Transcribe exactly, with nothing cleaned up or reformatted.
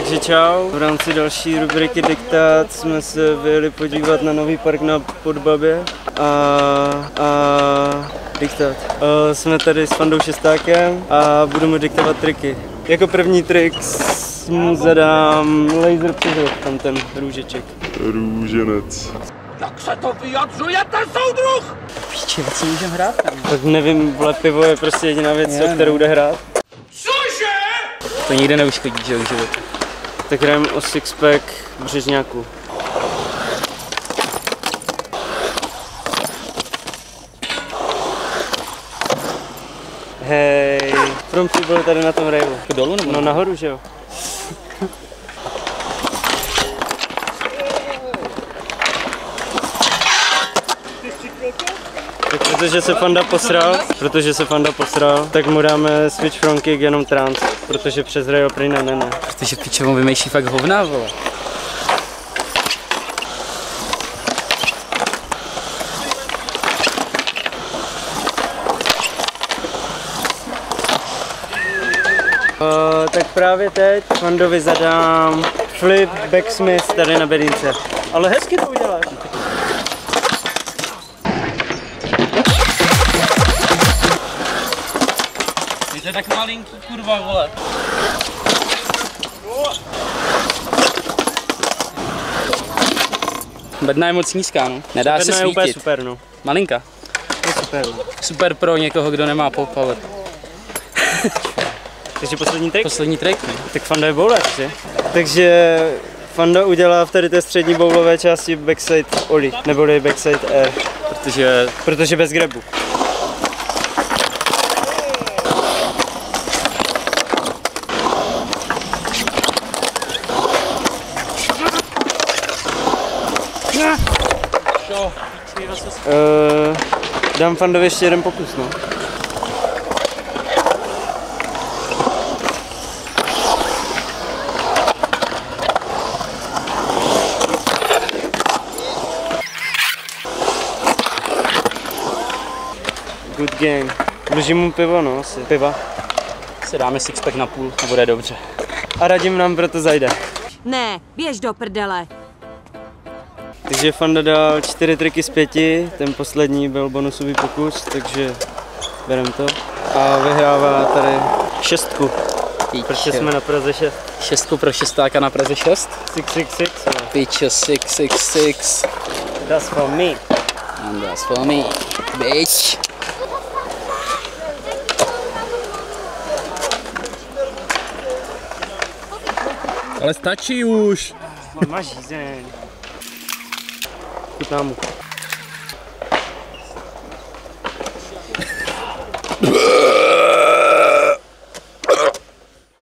Takže čau, v rámci další rubriky Diktát jsme se vyjeli podívat na nový park na Podbabě a, a diktát. Uh, jsme tady s Fandou Šestákem a budeme diktovat triky. Jako první trik mu zadám laser přizor, tam ten růžeček. Růženec. Jak se to vyjadřujete, soudruh? Píči, co můžeme hrát tam? Tak nevím, vole, pivo je prostě jediná věc, Je, o kterou jde hrát. Cože? To nikde neuškodí, že jo, v životě. Tak hrajeme o sixpack Břežňáku. Hej, Prompty byl tady na tom rejvu. Dolů nebo? No nahoru, že jo? Tak protože se Fanda posral, protože se Fanda posral, tak mu dáme switch front kick jenom trans, protože přes rail prý ne, ne, ne. Protože piče, on vymýšlí fakt hovna, vole. Uh, tak právě teď Fandovi zadám flip backsmith tady na bedínce. Ale hezky to uděláš. Je to tak malinký, kurva, vole. Bedna je moc nízká, no. Nedá se Bedna je úplně svítit. super, no. Malinka. Je super, no. Super pro někoho, kdo nemá pole power. Takže poslední trik? Poslední trik, no. Tak Fanda je bowler, že? Takže Fanda udělá v tady té střední bowlové části backside ollie, neboli backside air. Protože... Protože bez grabu. Uh, dám Fandovi ještě jeden pokus, no. Good gang. Dlužím mu pivo, no, asi. Piva. Si dáme sixpack na půl a bude dobře. A Radim nám proto zajde. Ne, běž do prdele. Takže Fanda dal čtyři triky z pěti, ten poslední byl bonusový pokus, takže berem to. A vyhrává tady šestku, protože jsme na Praze šest. Šestku pro šestáka na Praze šest. Six, six, six. Piče, six, six, six. That's for me. And that's for me, bitch. Ale stačí už. Má žízeň. Chutná mu.